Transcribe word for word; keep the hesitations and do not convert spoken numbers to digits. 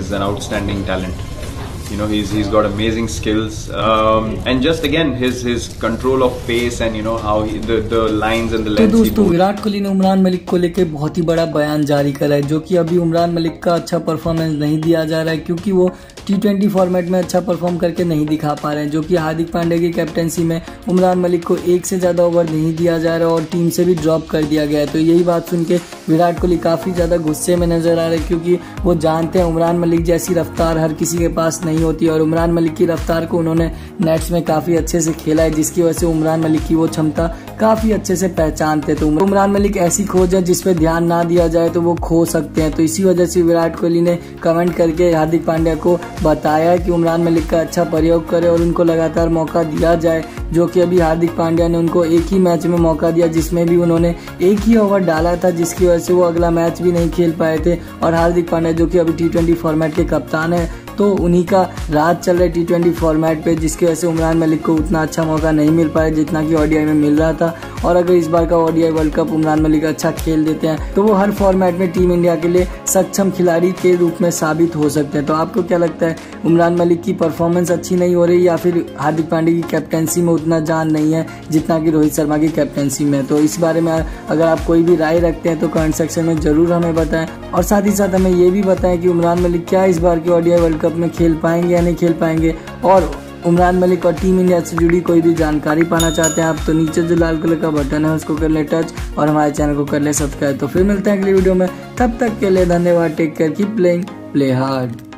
is an outstanding talent. You know, he's he's got amazing skills, um, and just again his his control of pace and you know how he, the the lines and the lengths. तो दोस्तों विराट कोहली ने उमरान मलिक को लेके बहुत ही बड़ा बयान जारी करा है, जो कि अभी उमरान मलिक का अच्छा परफॉर्मेंस नहीं दिया जा रहा है क्योंकि वो टी ट्वेंटी फॉर्मेट में अच्छा परफॉर्म करके नहीं दिखा पा रहे हैं, जो कि हार्दिक पांड्या की कैप्टेंसी में उमरान मलिक को एक से ज़्यादा ओवर नहीं दिया जा रहा और टीम से भी ड्रॉप कर दिया गया है। तो यही बात सुन के विराट कोहली काफ़ी ज़्यादा गुस्से में नजर आ रहे हैं क्योंकि वो जानते हैं उमरान मलिक जैसी रफ्तार हर किसी के पास नहीं होती और उमरान मलिक की रफ्तार को उन्होंने नेट्स में काफ़ी अच्छे से खेला है, जिसकी वजह से उमरान मलिक की वो क्षमता काफ़ी अच्छे से पहचानते। तो उमरान मलिक ऐसी खोज है जिस पे ध्यान ना दिया जाए तो वो खो सकते हैं। तो इसी वजह से विराट कोहली ने कमेंट करके हार्दिक पांड्या को बताया है कि उमरान मलिक का अच्छा प्रयोग करे और उनको लगातार मौका दिया जाए, जो कि अभी हार्दिक पांड्या ने उनको एक ही मैच में मौका दिया जिसमें भी उन्होंने एक ही ओवर डाला था, जिसकी वजह से वो अगला मैच भी नहीं खेल पाए थे। और हार्दिक पांड्या जो कि अभी टी ट्वेंटी फॉर्मेट के कप्तान है, तो उन्हीं का राज चल रहा है टी ट्वेंटी फॉर्मेट पे, जिसकी वजह से उमरान मलिक को उतना अच्छा मौका नहीं मिल पाया जितना कि ओडीआई में मिल रहा था। और अगर इस बार का ODI World Cup Umran Malik अच्छा खेल देते हैं तो वो हर फॉर्मेट में टीम इंडिया के लिए सक्षम खिलाड़ी के रूप में साबित हो सकते हैं। तो आपको क्या लगता है, उमरान मलिक की परफॉर्मेंस अच्छी नहीं हो रही या फिर हार्दिक पांड्या की कैप्टेंसी में उतना जान नहीं है जितना कि रोहित शर्मा की कैप्टेंसी में? तो इस बारे में अगर आप कोई भी राय रखते हैं तो कमेंट सेक्शन में जरूर हमें बताएं और साथ ही साथ हमें ये भी बताएं कि उमरान मलिक क्या इस बार के ओडीआई वर्ल्ड कप में खेल पाएंगे या नहीं खेल पाएंगे। और उमरान मलिक और टीम इंडिया से जुड़ी कोई भी जानकारी पाना चाहते हैं आप तो नीचे जो लाल कलर का बटन है उसको कर ले टच और हमारे चैनल को कर ले सब्सक्राइब। तो फिर मिलते हैं अगली वीडियो में, तब तक के लिए धन्यवाद। Take care, keep playing, play hard.